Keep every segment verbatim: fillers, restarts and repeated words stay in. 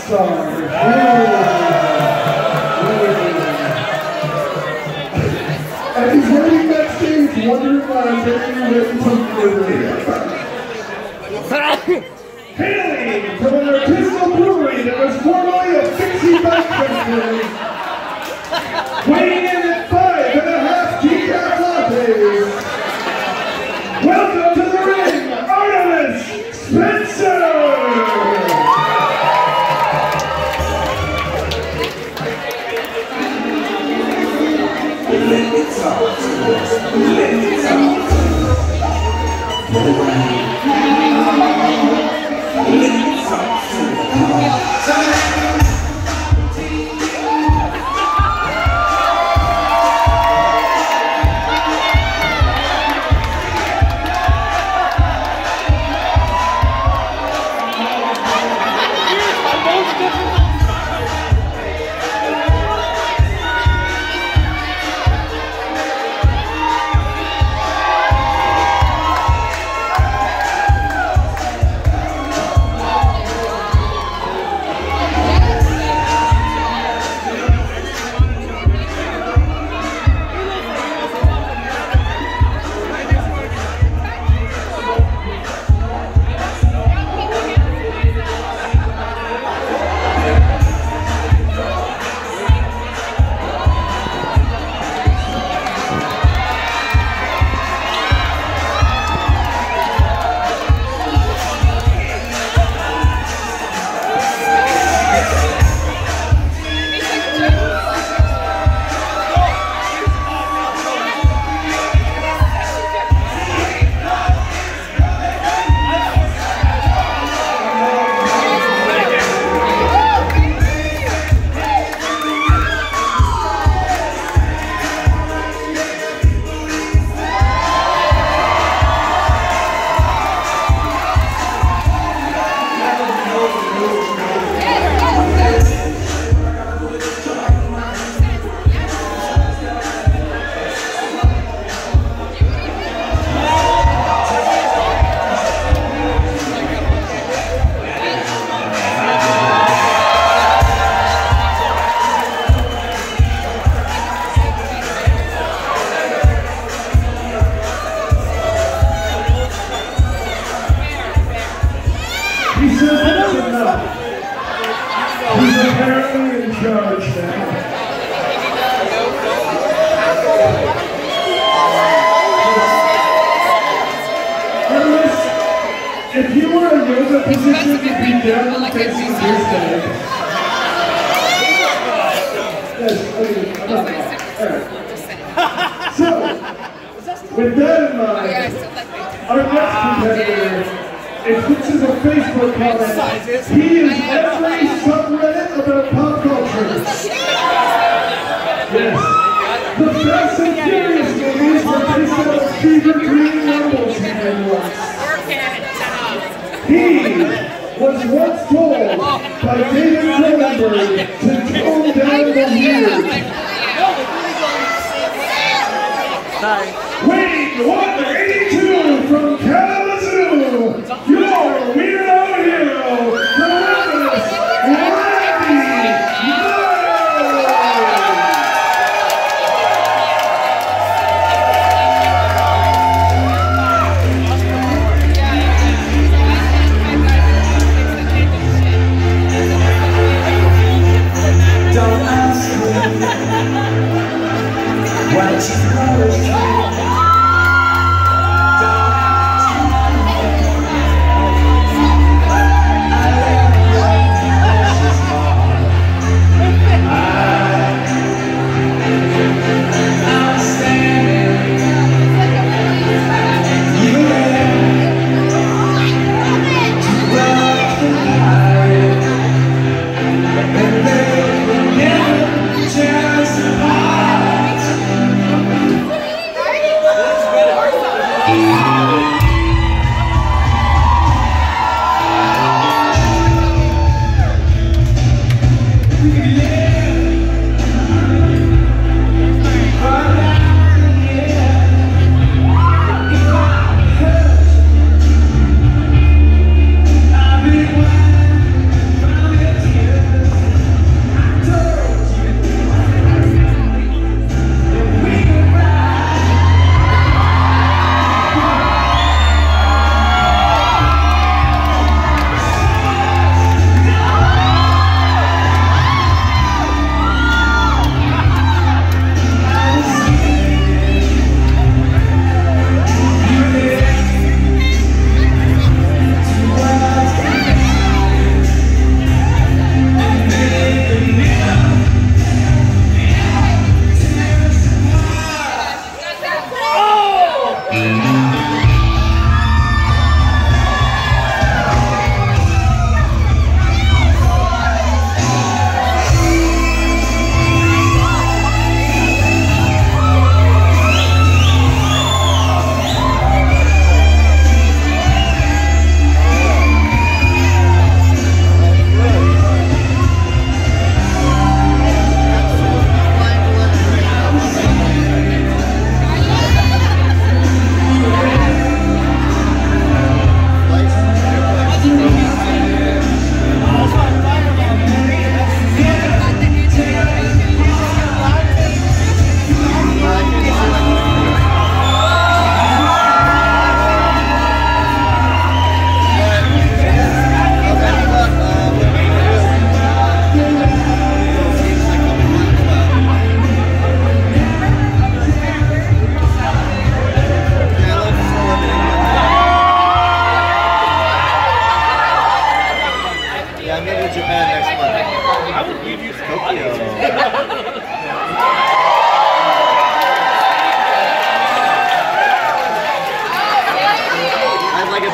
star. And he's waiting backstage, wondering why I'm taking you with me. Hailing from an artisanal brewery that was formerly a Dixie Bike Factory, weighing in at five and a half decaf lattes. Welcome to the ring, Artemis Spencer! Let me talk to us. Let me talk to us. Let me talk to us. He's apparently in charge now. If you were in yoga position, you'd be down facing this day. Yes, I mean, I'm not Alright. So, with that in mind, our next competitor, it fixes a Facebook comment. He is every subreddit about pop culture. Yes. The Fast and Furious movies were based on a Fever Dream Rumbles he made once. He was once told by David Cronenberg to tone down the weird. Weighing one eighty-two from Kalamazoo, your weirdo hero, Columbus Randy Meadows. Don't ask me what you know.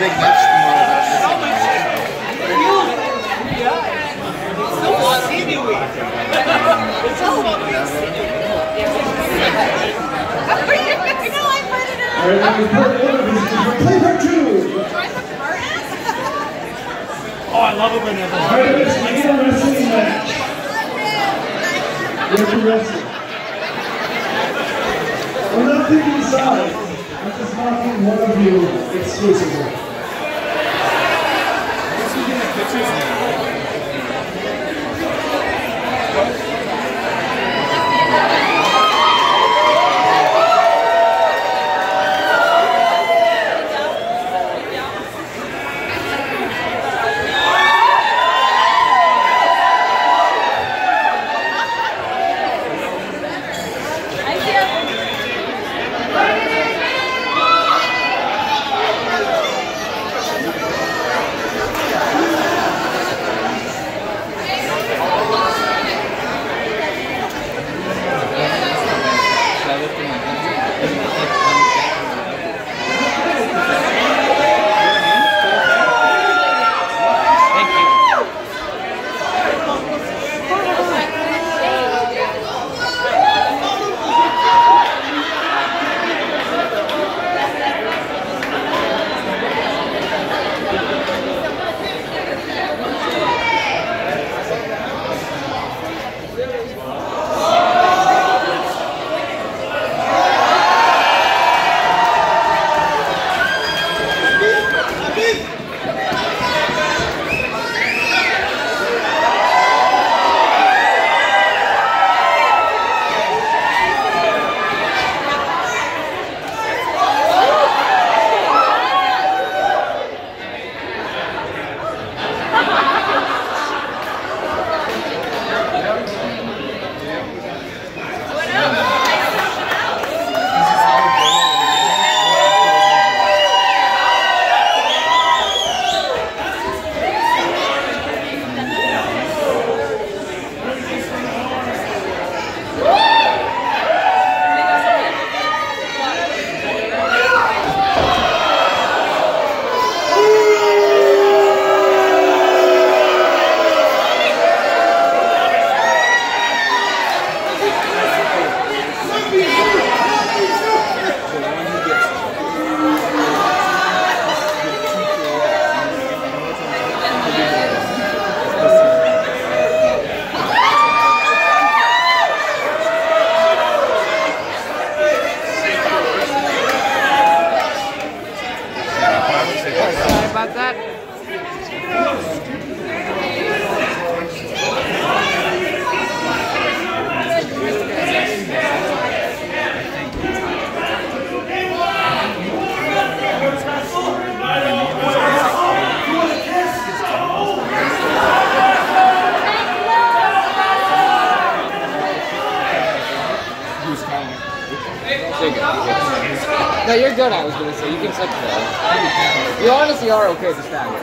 big match tomorrow. Alright, now we put one of these for playback two. Oh, I love it whenever. Alright, let's make a wrestling match. We have to wrestle. We're not picking sides. I'm just knocking one of you exclusively. About that? No, you're good, I was gonna say. You can set that. You honestly are okay to stand.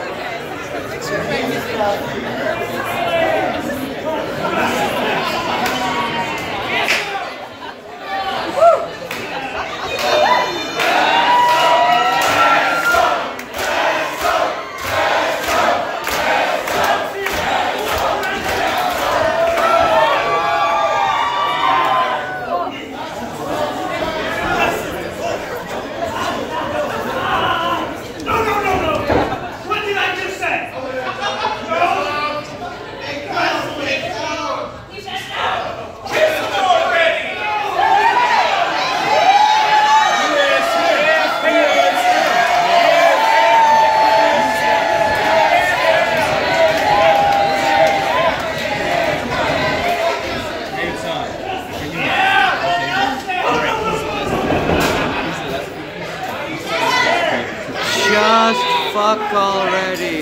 Just fuck already.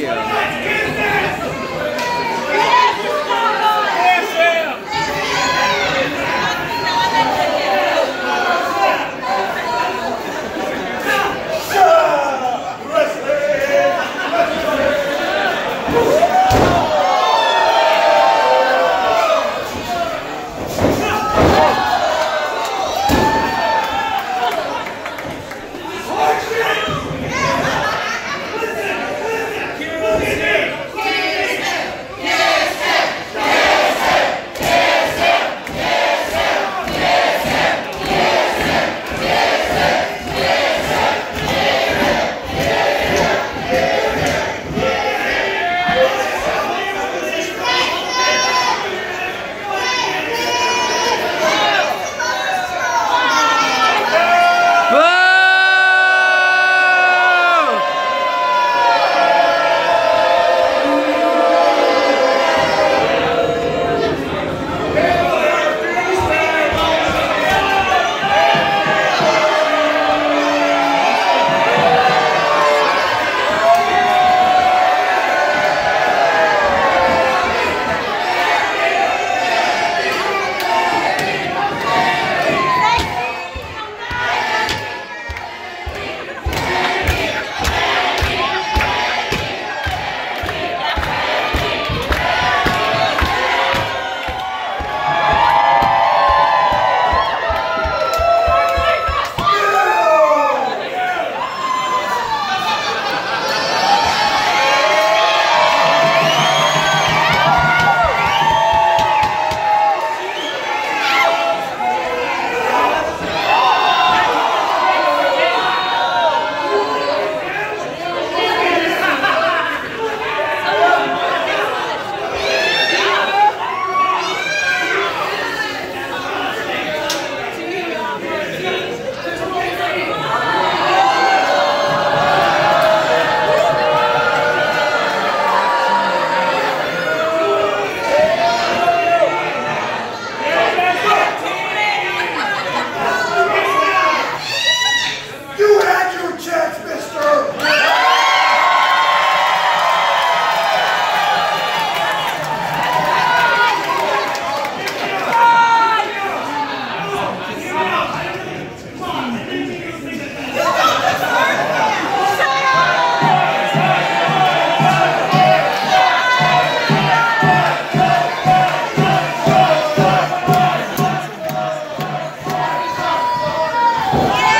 Yeah.